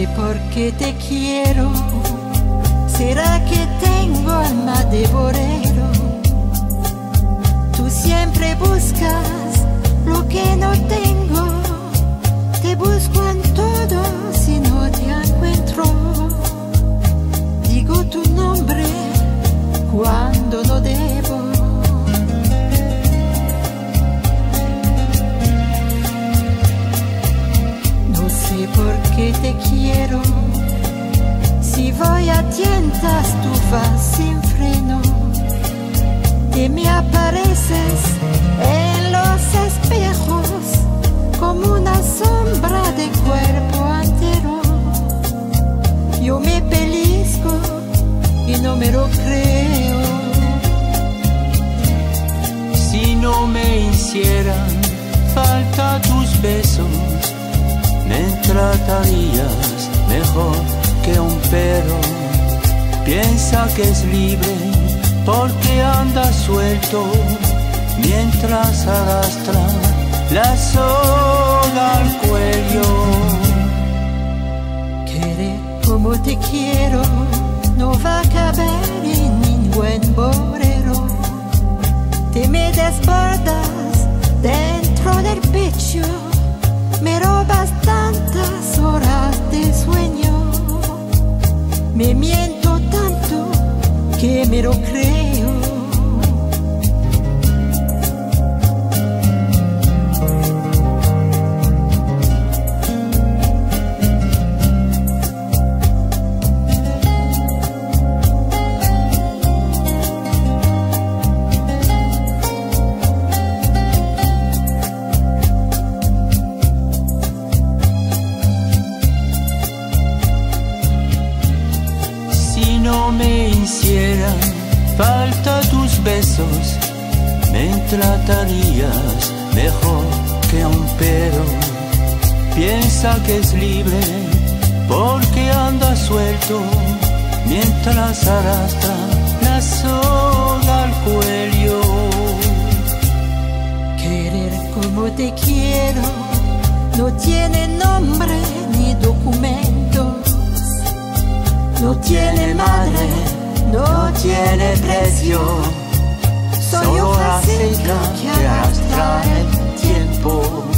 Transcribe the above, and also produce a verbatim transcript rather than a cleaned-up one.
sé por qué te quiero. ¿Será que tengo alma de borero? Tú siempre buscas lo que no tengo. Te busco en todo si no te encuentro. Digo tu nombre cuando no debo. No sé por qué te quiero. Si voy a tientas tú vas sin freno. Te me apareces en los espejos como una sombra de cuerpo entero. Yo me pellizco y no me lo creo. Si no me hicieran falta tus besos, me tratarías mejor que un perro. Piensa que es libre porque anda suelto mientras arrastra la soga al cuello. Querer como te quiero no va a caber en ningún bolero. Te me desbordas dentro del pecho, me robas tantas horas de sueño. Me miento tanto que me lo creo. No me hicieran falta tus besos, me tratarías mejor que un perro. Piensa que es libre porque anda suelto mientras arrastra la soga al cuello. Querer como te quiero no tiene nombre ni documentos. No tiene madre, no tiene precio. Soy hoja seca que arrastra el tiempo.